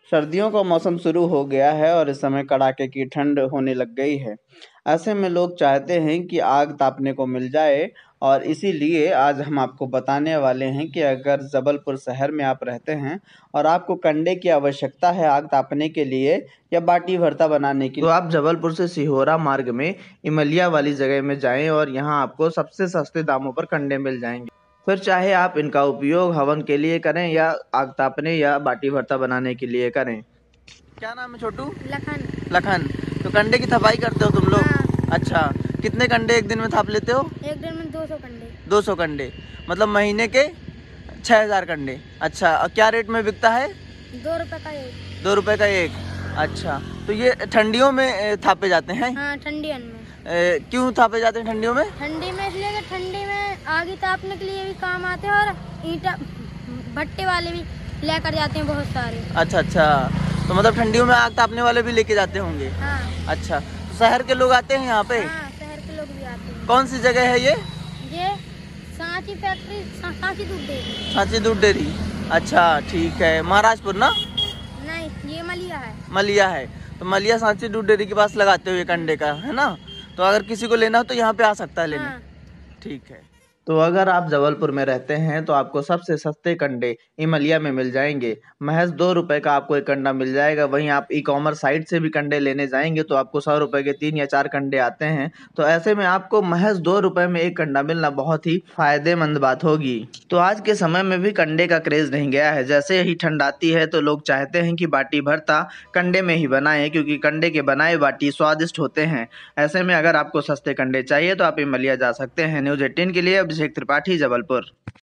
सर्दियों का मौसम शुरू हो गया है और इस समय कड़ाके की ठंड होने लग गई है। ऐसे में लोग चाहते हैं कि आग तापने को मिल जाए और इसीलिए आज हम आपको बताने वाले हैं कि अगर जबलपुर शहर में आप रहते हैं और आपको कंडे की आवश्यकता है आग तापने के लिए या बाटी भरता बनाने के लिए, तो आप जबलपुर से सिहोरा मार्ग में इमलिया वाली जगह में जाएं और यहाँ आपको सबसे सस्ते दामों पर कंडे मिल जाएंगे। फिर चाहे आप इनका उपयोग हवन के लिए करें या आग तापने या बाटी भरता बनाने के लिए करें। क्या नाम है छोटू? लखन। लखन। तो कंडे की थपाई करते हो तुम लोग? हाँ। अच्छा, कितने कंडे एक दिन में थाप लेते हो? एक दिन में 200 कंडे। 200 कंडे मतलब महीने के 6000 कंडे। अच्छा, और क्या रेट में बिकता है? 2 रुपए का एक। 2 रुपए का एक। अच्छा, तो ये ठंडियों में थापे जाते हैं? हाँ, ठंडी में। क्यों थापे जाते हैं ठंडियों में? ठंडी में इसलिए कि ठंडी में आग तापने के लिए भी काम आते हैं और ईंटा भट्टे वाले भी लेकर जाते हैं बहुत सारे। अच्छा अच्छा, तो मतलब ठंडियों में आग तापने वाले भी लेके जाते होंगे? हाँ। अच्छा, तो शहर के लोग आते हैं यहाँ पे? हाँ, शहर के लोग भी आते हैं। कौन सी जगह है ये? ये सांची फैक्ट्री, सांची दूध डेयरी। सांची दूध डेयरी। अच्छा ठीक है, महाराजपुर ना? नहीं, ये मलिया है। मलिया है। तो मलिया सांची दूध डेयरी के पास लगाते हो ये कंडे का, है ना? तो अगर किसी को लेना हो तो यहाँ पे आ सकता है लेने। हाँ। ठीक है। तो अगर आप जबलपुर में रहते हैं तो आपको सबसे सस्ते कंडे इमलिया में मिल जाएंगे। महज 2 रुपए का आपको एक कंडा मिल जाएगा। वहीं आप ई कॉमर्स साइट से भी कंडे लेने जाएंगे तो आपको 100 रुपए के 3 या 4 कंडे आते हैं। तो ऐसे में आपको महज 2 रुपए में एक कंडा मिलना बहुत ही फायदेमंद बात होगी। तो आज के समय में भी कंडे का क्रेज नहीं गया है। जैसे ही ठंड आती है तो लोग चाहते हैं कि बाटी भरता कंडे में ही बनाएं, क्योंकि कंडे के बनाए बाटी स्वादिष्ट होते हैं। ऐसे में अगर आपको सस्ते कंडे चाहिए तो आप इमलिया जा सकते हैं। न्यूज़ 18 के लिए अभिषेक त्रिपाठी, जबलपुर।